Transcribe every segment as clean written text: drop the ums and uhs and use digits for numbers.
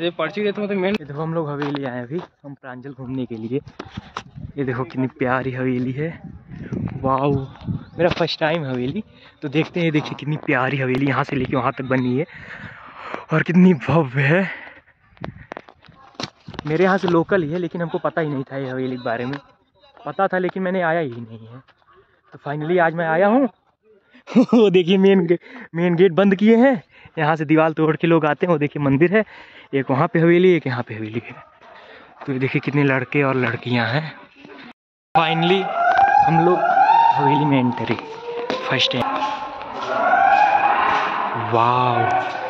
ये पर्ची देते मतलब मेन। ये देखो हम लोग हवेली आए अभी हम प्रांजल घूमने के लिए। ये देखो कितनी प्यारी हवेली है, वाओ। मेरा फर्स्ट टाइम हवेली, तो देखते हैं। देखिए कितनी प्यारी हवेली यहाँ से लेके वहाँ तक बनी है और कितनी भव्य है। मेरे यहाँ से लोकल ही है लेकिन हमको पता ही नहीं था ये हवेली के बारे में। पता था लेकिन मैंने आया ही नहीं है, तो फाइनली आज मैं आया हूँ। वो देखिए मेन गेट बंद किए हैं, यहाँ से दीवार तोड़ के लोग आते हैं। वो देखिए मंदिर है, एक वहाँ पे हवेली, एक यहाँ पे हवेली है। तो ये देखिए कितने लड़के और लड़कियाँ हैं। फाइनली हम लोग हवेली में enter, first time. Wow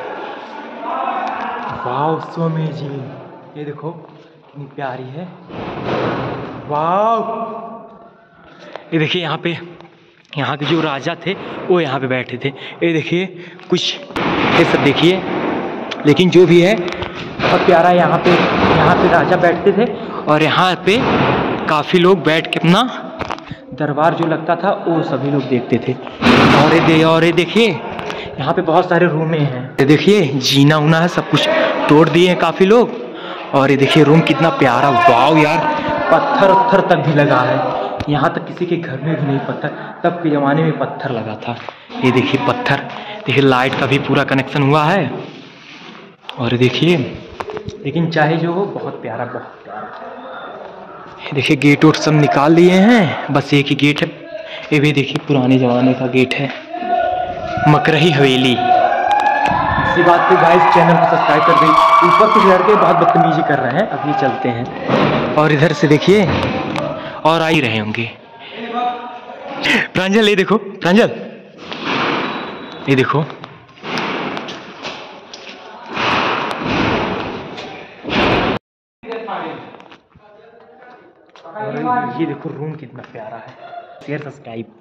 wow so amazing. ये देखो कितनी प्यारी है, वाव। ये देखिए यहाँ के जो राजा थे वो यहाँ पे बैठे थे। ये देखिए कुछ ये सब देखिए, लेकिन जो भी है बहुत प्यारा। यहाँ पे राजा बैठते थे और यहाँ पे काफ़ी लोग बैठ के अपना दरबार जो लगता था वो सभी लोग देखते थे। और ये देखिए यहाँ पे बहुत सारे रूमें हैं। ये देखिए जीना उना है, सब कुछ तोड़ दिए हैं काफ़ी लोग। और ये देखिए रूम कितना प्यारा, वाव यार। पत्थर तक भी लगा है, यहाँ तक किसी के घर में भी नहीं पत्थर, तब के ज़माने में पत्थर लगा था। ये देखिए पत्थर, देखिए लाइट का भी पूरा कनेक्शन हुआ है। और देखिए लेकिन चाहे जो हो बहुत प्यारा, बहुत प्यारा। देखिए गेट वोट सब निकाल लिए हैं, बस एक ही गेट है। ये भी देखिए पुराने ज़माने का गेट है, मकरही हवेली। इसी बात पे गाइस चैनल को सब्सक्राइब कर दें। ऊपर कुछ लड़के बहुत बदतमीजी कर रहे हैं, अभी चलते हैं। और इधर से देखिए और आ ही रहे होंगे। प्रांजल ये देखो, प्रांजल ये देखो, ये देखो रूम कितना प्यारा है। Share subscribe.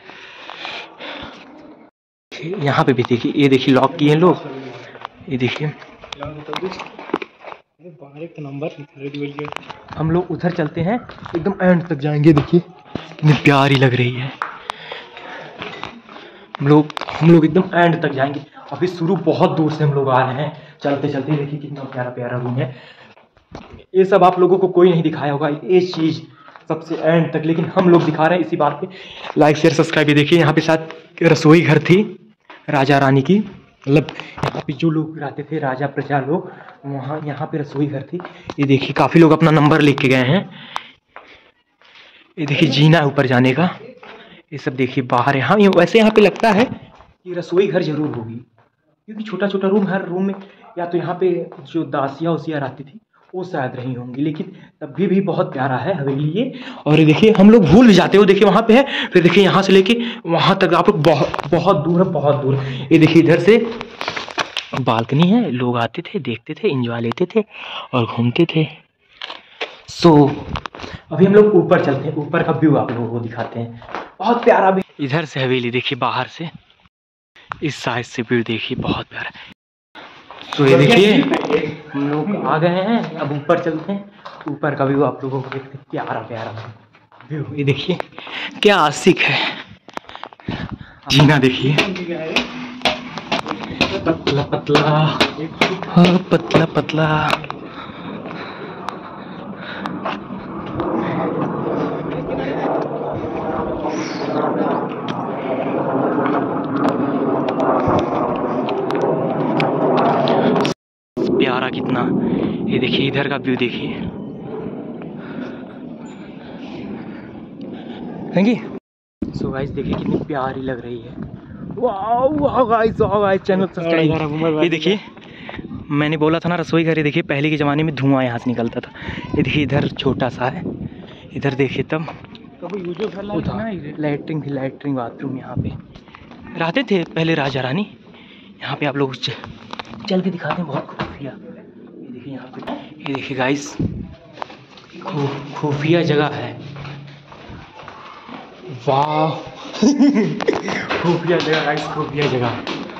यहाँ पे भी देखिए, ये देखिए लॉक किए हैं लोग। ये देखिए हम लोग उधर चलते हैं, एकदम एंड तक जाएंगे। देखिए कितनी प्यारी लग रही है। हम लोग एकदम एंड तक जाएंगे। अभी शुरू बहुत दूर से हम लोग आ रहे हैं, चलते चलते। देखिए कितना प्यारा प्यारा रूम है। ये सब आप लोगों को कोई नहीं दिखाया होगा, ये चीज़ सबसे एंड तक, लेकिन हम लोग दिखा रहे हैं। इसी बात पे लाइक शेयर सब्सक्राइब। ये देखिए यहाँ पे साथ रसोई घर थी राजा रानी की, मतलब यहाँ पे जो लोग रहते थे राजा प्रजा लोग, वहाँ यहाँ पे रसोई घर थी। ये देखिए काफ़ी लोग अपना नंबर लिख के गए हैं। ये देखिए जीना ऊपर जाने का। ये सब देखिए बाहर है। हाँ वैसे यहाँ पे लगता है कि रसोई घर जरूर होगी, क्योंकि छोटा छोटा रूम, हर रूम में या तो यहाँ पे जो दासियाँ उसियाँ रहती थी वो शायद रही होंगी, लेकिन तब भी बहुत प्यारा है हवेली ये। और ये देखिए हम लोग भूल भी जाते हो, देखिए वहाँ पे है, फिर देखिए यहाँ से लेके वहाँ तक आप लोग बहुत दूर है, बहुत दूर। ये देखिए इधर से बालकनी है, लोग आते थे, देखते थे, एंजॉय लेते थे और घूमते थे। सो अभी हम लोग ऊपर चलते हैं, ऊपर का व्यू आप लोगों को दिखाते हैं, बहुत प्यारा भी। इधर से हवेली देखिए बाहर से, इस साइड से व्यू देखिए बहुत प्यारा। तो ये देखिए हम लोग आ गए हैं, अब ऊपर चलते हैं। ऊपर का व्यू आप लोगों को देखते हैं, प्यारा प्यारा व्यू। ये देखिए क्या आशिक है। जीना देखिए पतला पतला, हाँ पतला पतला। प्यारा कितना। ये देखिए इधर का व्यू देखिए, थैंक यू। सो गाइस देखिए कितनी प्यारी लग रही है। Wow wow guys, channel subscribe. ये देखिए मैंने बोला था ना रसोई घर। ये देखिए पहले के ज़माने में धुआं यहाँ से निकलता था। ये देखिए इधर छोटा सा है, इधर देखिए तब लैट्रिन थी, लैट्रिन बाथरूम यहाँ पे रहते थे पहले राजा रानी। यहाँ पे आप लोग चल के दिखाते हैं, बहुत खुफिया। ये देखिए यहाँ पे, ये देखिए गाइस खुफिया जगह है, वाह। खुफिया जगह गाइस, खुफिया जगह।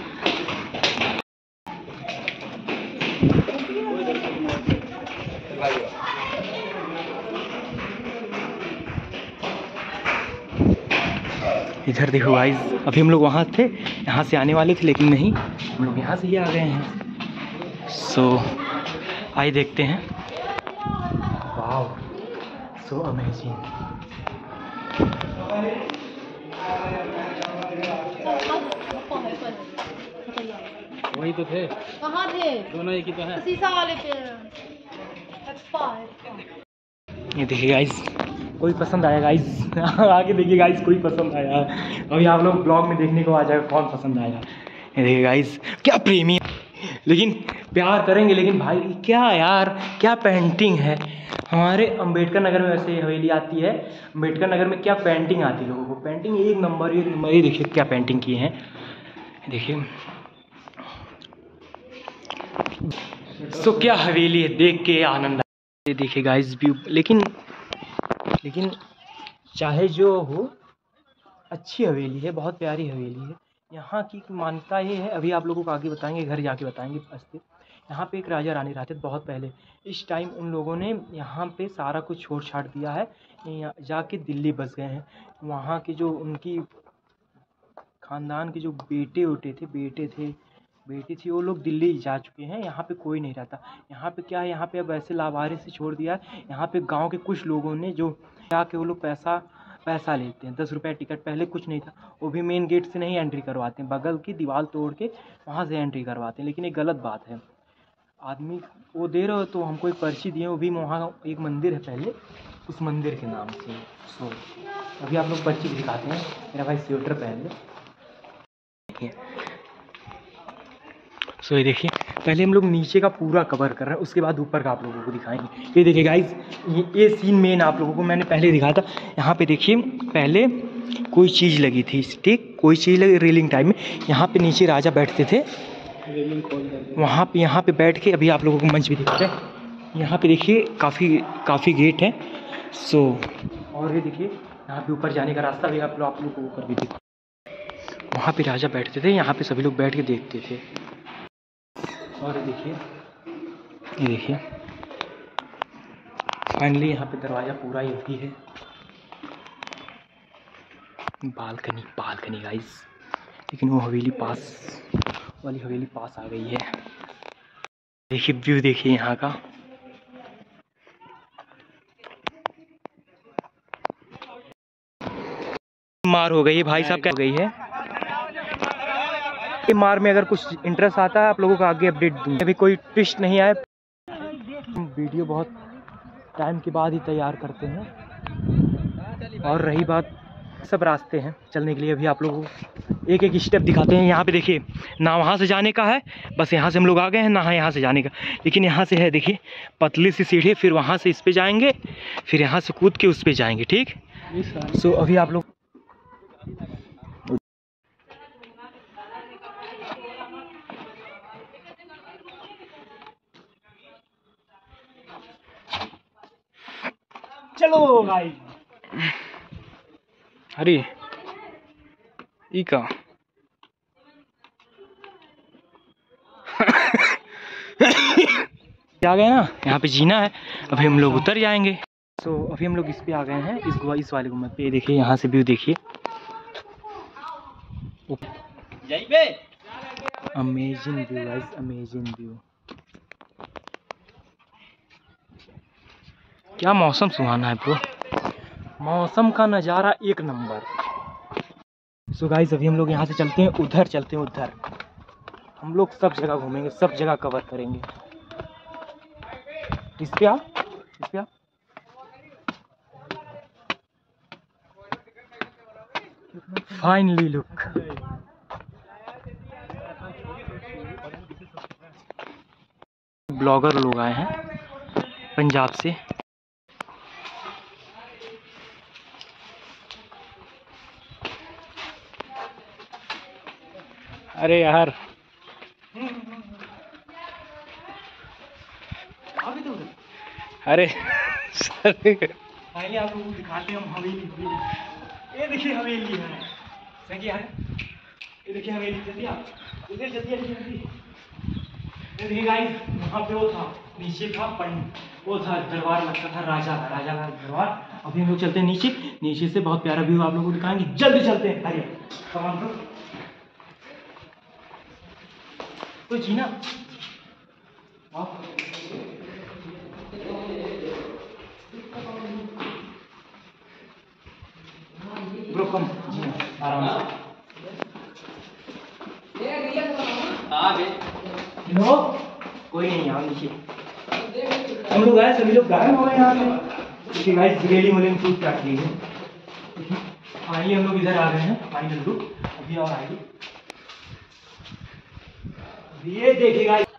इधर देखो गाइस, अभी हम लोग वहाँ थे, यहाँ से आने वाले थे लेकिन नहीं, हम लोग यहाँ से ही आ गए हैं। सो आइए देखते हैं। Wow, so amazing. वही तो थे। कहाँ थे? दोनों एक ही तो है। शीशा वाले पे। ये देखिए गाइस, कोई पसंद आया गाइस? आगे देखिए गाइस, कोई पसंद आया। अभी आप लोग ब्लॉग में देखने को आ जाएगा कौन पसंद आया। ये देखिए गाइस, क्या प्रेमी, लेकिन प्यार करेंगे। लेकिन भाई क्या यार, क्या पेंटिंग है। हमारे अंबेडकर नगर में वैसे हवेली आती है, अंबेडकर नगर में क्या पेंटिंग आती है लोगों को। पेंटिंग एक नंबर, एक नंबर। ये देखिए क्या पेंटिंग की है, देखिए। सो क्या हवेली है, देख के आनंद आ। ये देखिए गाइस व्यू। लेकिन चाहे जो हो, अच्छी हवेली है, बहुत प्यारी हवेली है। यहाँ की मान्यता ये है, अभी आप लोगों को आगे बताएंगे, घर जाके बताएंगे अस्ते। यहाँ पे एक राजा रानी रहते थे बहुत पहले। इस टाइम उन लोगों ने यहाँ पे सारा कुछ छोड़ छाड़ दिया है, यहाँ जाके दिल्ली बस गए हैं। वहाँ के जो उनकी खानदान के जो बेटे थे बेटी थी, वो लोग दिल्ली जा चुके हैं। यहाँ पे कोई नहीं रहता। यहाँ पे क्या है, यहाँ पे अब ऐसे लावारिस से छोड़ दिया है। यहाँ पे गांव के कुछ लोगों ने जो जाके वो लोग पैसा लेते हैं, 10 रुपये टिकट। पहले कुछ नहीं था, वो भी मेन गेट से नहीं एंट्री करवाते हैं, बगल की दीवार तोड़ के वहाँ से एंट्री करवाते हैं। लेकिन ये गलत बात है। आदमी वो दे रहे हो तो हमको एक पर्ची दिए, वो भी वहाँ एक मंदिर है पहले, उस मंदिर के नाम से। सो अभी आप लोग पर्ची दिखाते हैं। मेरा भाई स्वेटर पहन ले। सो ये देखिए, पहले हम लोग नीचे का पूरा कवर कर रहे हैं, उसके बाद ऊपर का आप लोगों को दिखाएंगे। ये देखिए गाइस, ये सीन मेन आप लोगों को मैंने पहले दिखाया था। यहाँ पे देखिए, पहले कोई चीज़ लगी थी, ठीक, कोई चीज़ लगी रेलिंग टाइप में। यहाँ पे नीचे राजा बैठते थे, वहाँ पे यहाँ पे बैठ के। अभी आप लोगों को मंच भी दिखता है। यहाँ पे देखिए काफ़ी गेट है। सो और ये देखिए, यहाँ पे ऊपर जाने का रास्ता भी आप लोगों को ऊपर भी दिखता है। वहाँ पे राजा बैठते थे, यहाँ पे सभी लोग बैठ के देखते थे। और ये देखिए फाइनली यहाँ पे दरवाज़ा पूरा ही भी है। बालकनी गाइस, लेकिन वो हवेली वाली हवेली पास आ गई है। देखिए व्यू, देखिए यहाँ का। मार हो गई है भाई साहब, क्या हो गई है। ये मार में अगर कुछ इंटरेस्ट आता है आप लोगों को आगे अपडेट दूंगा। अभी कोई ट्विस्ट नहीं आया, वीडियो बहुत टाइम के बाद ही तैयार करते हैं। और रही बात, सब रास्ते हैं चलने के लिए। अभी आप लोगों को एक एक स्टेप दिखाते हैं। यहाँ पे देखिए, ना वहाँ से जाने का है, बस यहाँ से हम लोग आ गए हैं, ना यहाँ से जाने का। लेकिन यहाँ से है, देखिए पतली सी सीढ़ी, फिर वहाँ से इस पे जाएंगे, फिर यहाँ से कूद के उस पे जाएंगे, ठीक। सो अभी आप लोग चलो भाई। अरे ई का आ गए ना, यहाँ पे जीना है। अभी हम लोग उतर जाएंगे। तो अभी हम लोग इस पे आ गए हैं, इस वाले गुम्बद पे। देखिए यहाँ से व्यू देखिए, amazing view guys, amazing view. क्या मौसम सुहाना है ब्रो, मौसम का नज़ारा एक नंबर। सो गाइस अभी हम लोग यहाँ से चलते हैं उधर। हम लोग सब जगह घूमेंगे, सब जगह कवर करेंगे। इस पे आ। फाइनली लुक, ब्लॉगर लोग आए हैं पंजाब से। अरे यार अरे फाइनली आप लोगों को दिखाते हैं हम हवेली। ये देखिए हवेली है, सही है। ये देखिए हवेली, जल्दी। ये देखिए गाइस, वहाँ पे वो था, नीचे था वो था दरबार, लगता था राजा का दरबार। अभी हम लोग चलते हैं नीचे से बहुत प्यारा व्यू आप लोगों को दिखाएंगे। जल्दी चलते हैं। अरे तो जीना आराम से। नो कोई नहीं यहाँ नीचे हम लोग आए, सभी लोग गायब हो गए यहाँ पे। देखिए गाइस रियली मोलिंग फ्रूट काट ली है। फाइनली हम लोग इधर आ गए हैं, फाइनल लुक अभी और आएगी। ये देखिए गाइस